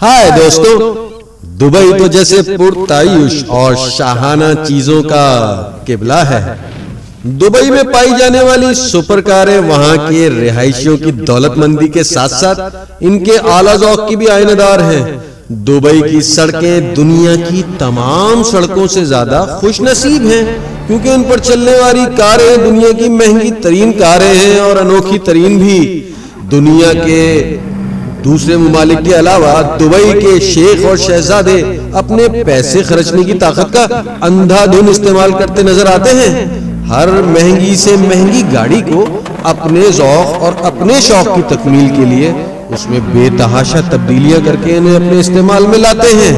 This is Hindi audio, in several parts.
हाय दोस्तों, दुबई तो जैसे पुरतायुश और शाहाना चीजों का किबला है। दुबई में पाई जाने वाली सुपर कारें वहां के रिहायशियों की दौलतमंदी के साथ साथ इनके आला ज़ौक़ की भी आईनेदार हैं। दुबई की सड़कें दुनिया की तमाम सड़कों से ज्यादा खुशनसीब हैं, क्योंकि उन पर चलने वाली कारें दुनिया की महंगी तरीन कारें हैं और अनोखी तरीन भी। दुनिया के दूसरे ममालिक के अलावा दुबई के शेख और शहजादे अपने पैसे खर्चने की ताकत का अंधाधुन इस्तेमाल करते नजर आते हैं। हर महंगी से महंगी गाड़ी को अपने ज़ौक़ और अपने शौक की तकमील के लिए उसमें बेतहाशा तब्दीलियां करके इन्हें अपने इस्तेमाल में लाते हैं।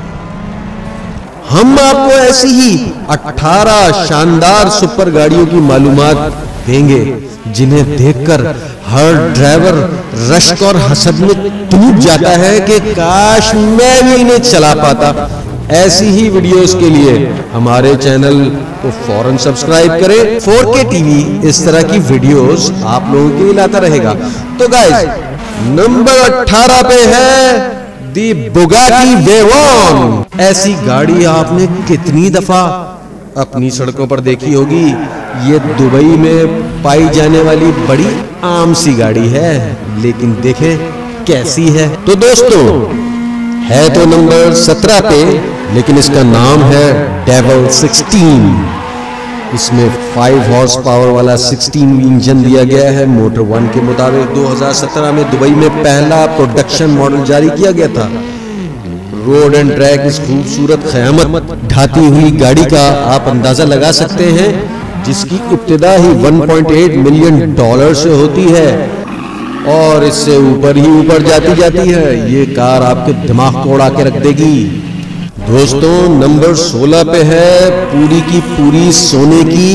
हम आपको ऐसी ही 18 शानदार सुपर गाड़ियों की मालूमात देंगे, जिन्हें देखकर हर ड्राइवर रश्क और हसद में टूट जाता है कि काश मैं भी इन्हें चला पाता। ऐसी ही वीडियोस के लिए हमारे चैनल को फौरन सब्सक्राइब करें। 4K टीवी इस तरह की वीडियोस आप लोगों के लिए लाता रहेगा। तो गाइस, नंबर 18 पे है दी बुगाटी वेरॉन। ऐसी गाड़ी आपने कितनी दफा अपनी सड़कों पर देखी होगी। ये दुबई में पाई जाने वाली बड़ी आम सी गाड़ी है, लेकिन देखें कैसी है। तो दोस्तों, है तो नंबर 17 पे, लेकिन इसका नाम है डेविल 16। इसमें 5 हॉर्स पावर वाला 16 इंजन दिया गया है। मोटर वन के मुताबिक 2017 में दुबई में पहला प्रोडक्शन मॉडल जारी किया गया था। रोड एंड ट्रैक इस खूबसूरत क़यामत ढाती हुई गाड़ी का आप अंदाजा लगा सकते हैं, जिसकी इब्तिदा ही $1.8 मिलियन से होती है और इससे ऊपर ही ऊपर जाती है। ये कार आपके दिमाग को उड़ा के रख देगी। दोस्तों, नंबर 16 पे है पूरी की पूरी सोने की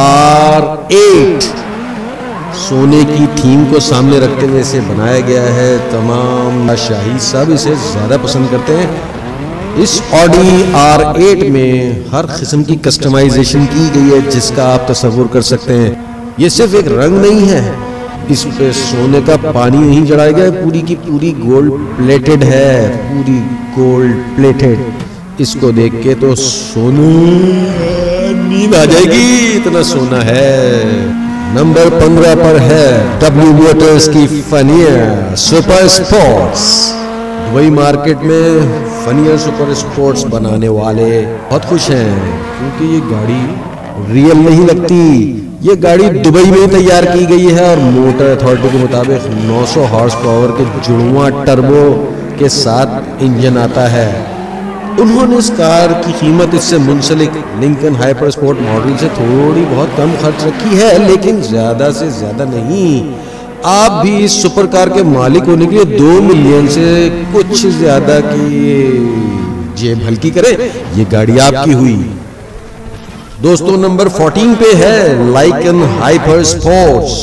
R8। सोने की थीम को सामने रखते हुए इसे बनाया गया है। तमाम शाही सब इसे ज्यादा पसंद करते हैं। इस ऑडी R8 में हर किस्म की कस्टमाइजेशन की गई है, जिसका आप तसव्वुर कर सकते हैं। ये सिर्फ एक रंग नहीं है, इस पे सोने का पानी नहीं चढ़ाया गया, पूरी की पूरी गोल्ड प्लेटेड है, पूरी गोल्ड प्लेटेड। इसको देख के तो सोनू नींद आ जाएगी, इतना सोना है। नंबर 15 पर है W मोटर्स की Fenyr super sports. Dubai market में फनियर सुपर स्पोर्ट्स बनाने वाले बहुत खुश हैं, क्योंकि ये गाड़ी रियल नहीं लगती। ये गाड़ी दुबई में तैयार की गई है और मोटर अथॉरिटी के मुताबिक 900 हॉर्स पावर के जुड़वां टर्बो के साथ इंजन आता है। उन्होंने इस कार की कीमत इससे मुंसलिक लिंकन हाइपर स्पोर्ट मॉडल से थोड़ी बहुत कम खर्च रखी है, लेकिन ज्यादा से ज्यादा नहीं। आप भी इस सुपर कार के मालिक होने के लिए 2 मिलियन से कुछ ज्यादा की जेब हल्की करें, ये गाड़ी आपकी हुई। दोस्तों, नंबर 14 पे है लाइकन हाइपर स्पोर्ट्स।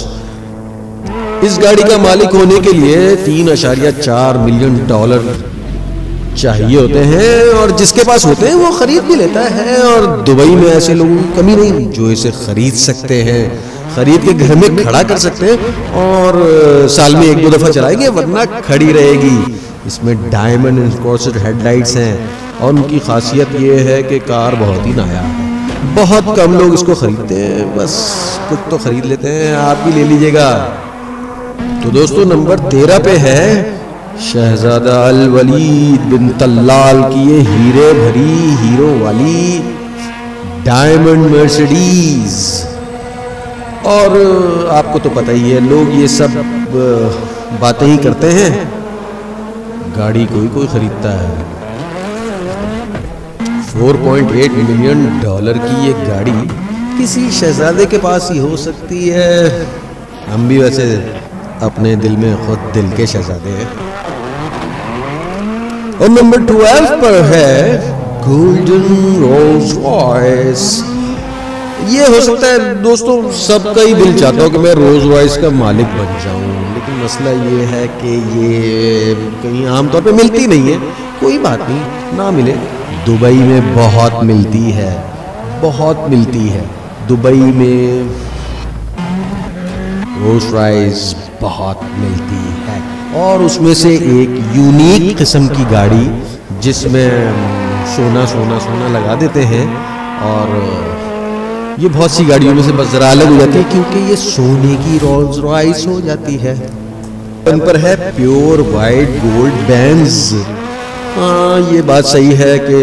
इस गाड़ी का मालिक होने के लिए $3.4 मिलियन चाहिए होते हैं, और जिसके पास होते हैं वो खरीद भी लेता है। और दुबई में ऐसे लोगों की कमी नहीं जो इसे खरीद सकते हैं, खरीद के घर में खड़ा कर सकते हैं और साल में 1-2 दफा चलाएंगे, वरना खड़ी रहेगी। इसमें डायमंड इनकॉर्पोरेटेड हेडलाइट्स हैं और उनकी खासियत ये है कि कार बहुत ही नायाब है। बहुत कम लोग इसको खरीदते हैं, बस कुछ तो खरीद लेते हैं। आप भी ले लीजिएगा। तो दोस्तों, नंबर 13 पे है शहजादा अल वलीद बिन तल्लाल की ये हीरे भरी हीरो वाली डायमंड मर्सिडीज। और आपको तो पता ही है, लोग ये सब बातें ही करते हैं, गाड़ी कोई खरीदता है। $4.8 मिलियन की ये गाड़ी किसी शहजादे के पास ही हो सकती है। हम भी वैसे अपने दिल में खुद दिल के शहजादे हैं। और नंबर 12 पर है गोल्डन रोल्स रॉयस। ये हो सकता है दोस्तों, सबका ही दिल चाहता हो कि मैं रोल्स रॉयस का मालिक बन जाऊं, लेकिन मसला ये है कि ये कहीं आमतौर पे मिलती नहीं है। कोई बात नहीं, ना मिले, दुबई में बहुत मिलती है, बहुत मिलती है। दुबई में रोल्स रॉयस बहुत मिलती है और उसमें से एक यूनिक किस्म की गाड़ी जिसमें सोना सोना सोना लगा देते हैं, और ये बहुत सी गाड़ियों में से बस जरा अलग हो जाती है क्योंकि ये सोने की रोल्स रॉयस हो जाती है। इन पर है प्योर वाइट गोल्ड बेंज। हाँ, ये बात सही है कि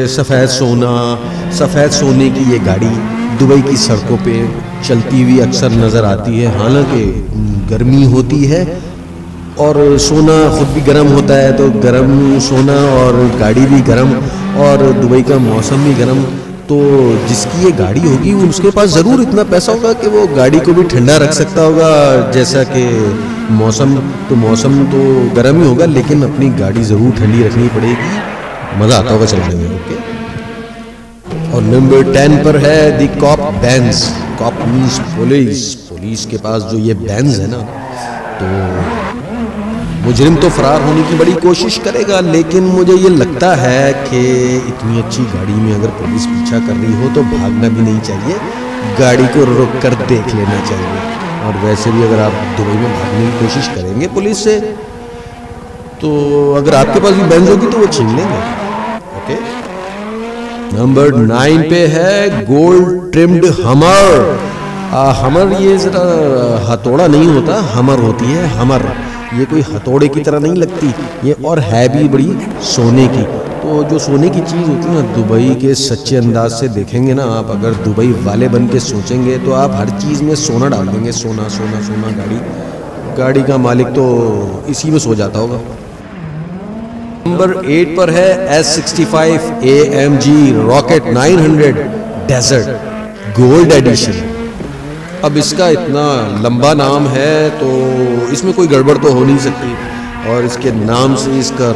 सफ़ेद सोने की ये गाड़ी दुबई की सड़कों पे चलती हुई अक्सर नज़र आती है। हालांकि गर्मी होती है और सोना खुद भी गर्म होता है, तो गर्म सोना और गाड़ी भी गर्म और दुबई का मौसम भी गर्म, तो जिसकी ये गाड़ी होगी उसके पास ज़रूर इतना पैसा होगा कि वो गाड़ी को भी ठंडा रख सकता होगा। जैसा कि मौसम तो गर्म ही होगा, लेकिन अपनी गाड़ी ज़रूर ठंडी रखनी पड़ेगी, मज़ा आता होगा चलाने में। ओके। और नंबर 10 पर है the cop Benz. Cop means police के पास जो ये बेंज है ना, तो मुजरिम तो फरार होने की बड़ी कोशिश करेगा, लेकिन मुझे ये लगता है कि इतनी अच्छी गाड़ी में अगर पुलिस पीछा कर रही हो तो भागना भी नहीं चाहिए, गाड़ी को रोक कर देख लेना चाहिए। और वैसे भी अगर आप दुबई में भागने की कोशिश करेंगे पुलिस से, तो अगर आपके पास भी बेंज होगी तो वो छीन लेंगे। ओके। नंबर 9 पे है गोल्ड ट्रिम्ड हमर। हमर ये जरा हथौड़ा नहीं होता, हमर होती है हमर। ये कोई हथौड़े की तरह नहीं लगती ये, और है भी बड़ी सोने की। तो जो सोने की चीज़ होती है ना, दुबई के सच्चे अंदाज से देखेंगे ना आप, अगर दुबई वाले बन के सोचेंगे तो आप हर चीज़ में सोना डाल देंगे। सोना सोना सोना। गाड़ी का मालिक तो इसी में सो जाता होगा। नंबर 8 पर है S65 AMG rocket 900 desert gold edition. अब इसका इतना लंबा नाम है तो इसमें कोई गड़बड़ तो हो नहीं सकती, और इसके नाम से इसका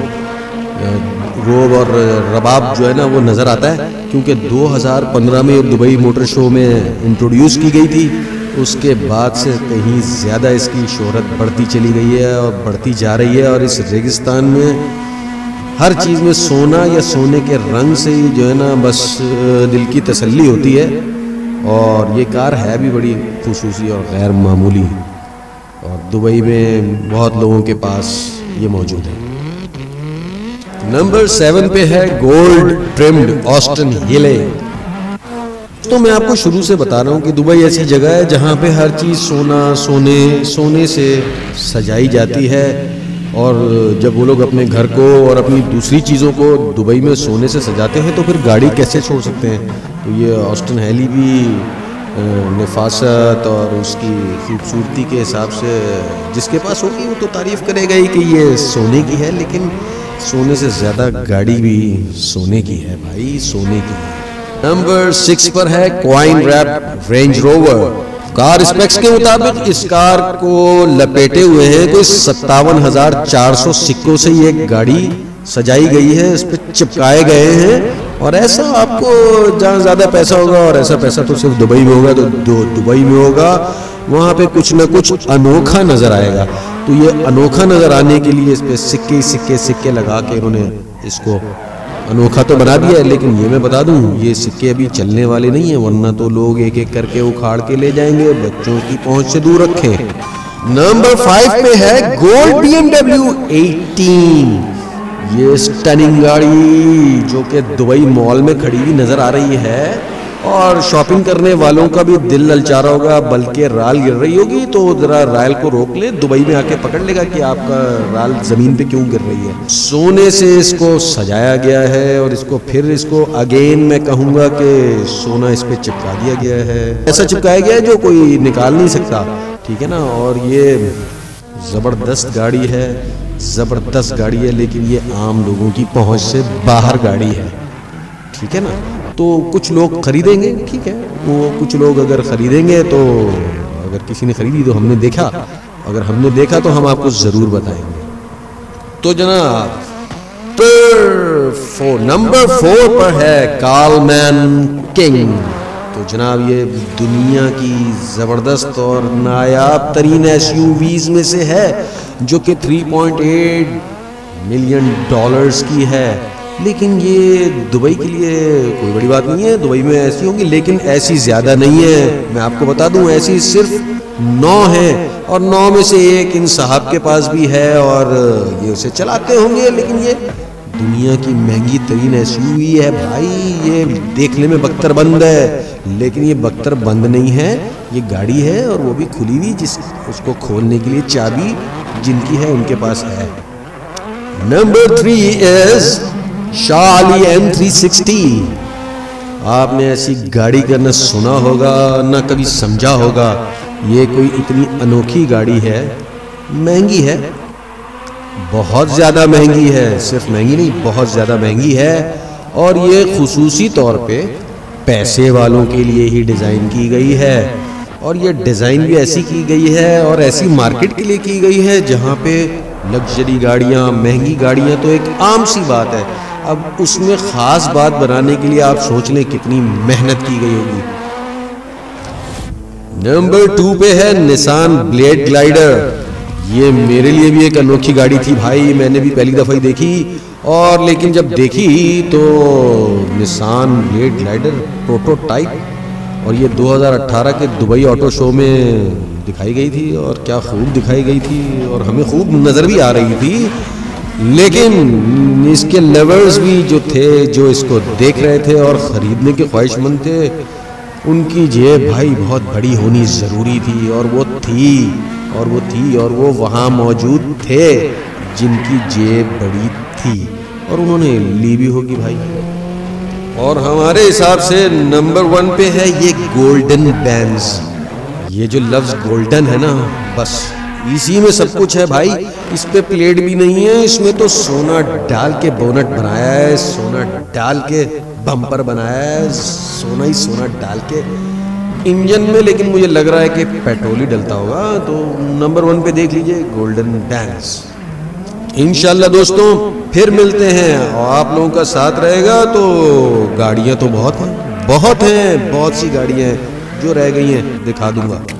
रोब और रबाब जो है ना वो नज़र आता है, क्योंकि 2015 में दुबई मोटर शो में इंट्रोड्यूस की गई थी। उसके बाद से कहीं ज़्यादा इसकी शोहरत बढ़ती चली गई है और बढ़ती जा रही है, और इस रेगिस्तान में हर चीज़ में सोना या सोने के रंग से ही जो है ना बस दिल की तसल्ली होती है। और ये कार है भी बड़ी खुसूसी और गैर मामूली, और दुबई में बहुत लोगों के पास ये मौजूद है। नंबर 7 पे है गोल्ड ट्रिम्ड ऑस्टन हिले। तो मैं आपको शुरू से बता रहा हूँ कि दुबई ऐसी जगह है जहाँ पे हर चीज़ सोने से सजाई जाती है, और जब वो लोग अपने घर को और अपनी दूसरी चीज़ों को दुबई में सोने से सजाते हैं तो फिर गाड़ी कैसे छोड़ सकते हैं। तो ये ऑस्टन हेली भी नफासत और उसकी खूबसूरती के हिसाब से जिसके पास होगी वो तो तारीफ़ करेगा ही कि ये सोने की है, लेकिन सोने से ज़्यादा गाड़ी भी सोने की है भाई, सोने की है। नंबर 6 पर है क्वाइन रैप रेंज रोवर। कार स्पेक्स के मुताबिक इस कार को लपेटे हुए हैं कोई 57,400 सिक्कों से ये गाड़ी सजाई गई है, इस पे चिपकाए गए हैं। और ऐसा आपको जहाँ ज़्यादा पैसा होगा, और ऐसा पैसा तो सिर्फ दुबई में होगा, तो दुबई में होगा, वहाँ पे कुछ ना कुछ अनोखा नज़र आएगा। तो ये अनोखा नज़र आने के लिए इस पे सिक्के लगा के इन्होंने इसको अनोखा तो बना दिया है। लेकिन ये मैं बता दूं, ये सिक्के अभी चलने वाले नहीं है, वरना तो लोग एक एक करके उखाड़ के ले जाएंगे। बच्चों की पहुंच से दूर रखें। नंबर 5 पे है गोल्ड BMW 18। ये स्टनिंग गाड़ी जो कि दुबई मॉल में खड़ी हुई नजर आ रही है, और शॉपिंग करने वालों का भी दिल ललचा रहा होगा, बल्कि राल गिर रही होगी तो जरा राल को रोक ले, दुबई में आके पकड़ लेगा कि आपका राल जमीन पे क्यों गिर रही है। सोने से इसको सजाया गया है, और इसको अगेन मैं कहूँगा कि सोना इस पे चिपका दिया गया है, ऐसा चिपकाया गया है जो कोई निकाल नहीं सकता, ठीक है ना। और ये ज़बरदस्त गाड़ी है, लेकिन ये आम लोगों की पहुँच से बाहर गाड़ी है, ठीक है ना। तो कुछ लोग खरीदेंगे, ठीक है, वो कुछ लोग अगर खरीदेंगे तो अगर किसी ने खरीदी तो हमने देखा, अगर हमने देखा तो हम आपको ज़रूर बताएंगे। तो जनाब नंबर 4 पर है कार्लमैन किंग। तो जनाब ये दुनिया की ज़बरदस्त और नायाब तरीन SUVs में से है, जो कि $3.8 मिलियन की है। लेकिन ये दुबई के लिए कोई बड़ी बात नहीं है, दुबई में ऐसी होंगी, लेकिन ऐसी ज़्यादा नहीं है। मैं आपको बता दूं, ऐसी सिर्फ 9 है, और 9 में से एक इन साहब के पास भी है और ये उसे चलाते होंगे। लेकिन ये दुनिया की महंगी तरीन एसयूवी है भाई। ये देखने में बख्तरबंद है, लेकिन ये बख्तरबंद नहीं है, ये गाड़ी है, और वो भी खुली हुई, जिस उसको खोलने के लिए चाबी जिनकी है उनके पास है। नंबर 3 इज शाली M360। आपने ऐसी गाड़ी का न सुना होगा न कभी समझा होगा। ये कोई इतनी अनोखी गाड़ी है, महंगी है, बहुत ज़्यादा महंगी है, सिर्फ महंगी नहीं बहुत ज़्यादा महंगी है, और ये खुसूसी तौर पे पैसे वालों के लिए ही डिज़ाइन की गई है। और ये डिज़ाइन भी ऐसी की गई है और ऐसी मार्केट के लिए की गई है जहाँ पे लग्जरी गाड़ियाँ, महंगी गाड़ियाँ तो एक आम सी बात है। अब उसमें ख़ास बात बनाने के लिए आप सोच लें कितनी मेहनत की गई होगी। नंबर 2 पे है निसान ब्लेड ग्लाइडर। ये मेरे लिए भी एक अनोखी गाड़ी थी भाई, मैंने भी पहली दफ़ा ही देखी, और लेकिन जब देखी तो निसान ब्लेड ग्लाइडर प्रोटोटाइप, और ये 2018 के दुबई ऑटो शो में दिखाई गई थी, और क्या खूब दिखाई गई थी, और हमें खूब नज़र भी आ रही थी। लेकिन इसके लवर्स भी जो थे, जो इसको देख रहे थे और ख़रीदने के ख्वाहिशमंद थे, उनकी जेब भाई बहुत बड़ी होनी ज़रूरी थी, और वो थी और वो वहाँ मौजूद थे जिनकी जेब बड़ी थी, और उन्होंने ली भी होगी भाई। और हमारे हिसाब से नंबर 1 पे है ये गोल्डन बेंज। ये जो लफ्ज़ गोल्डन है ना, बस इसी में सब कुछ है भाई। इस पे प्लेट भी नहीं है, इसमें तो सोना डाल के बोनट बनाया है, सोना डाल के बम्पर बनाया है, सोना ही सोना डाल के इंजन में। लेकिन मुझे लग रहा है कि पेट्रोल ही डलता होगा। तो नंबर 1 पे देख लीजिए गोल्डन बेंज। इंशाल्लाह दोस्तों फिर मिलते हैं, और आप लोगों का साथ रहेगा तो गाड़ियाँ तो बहुत हैं, बहुत सी गाड़ियाँ हैं, जो रह गई हैं दिखा दूंगा।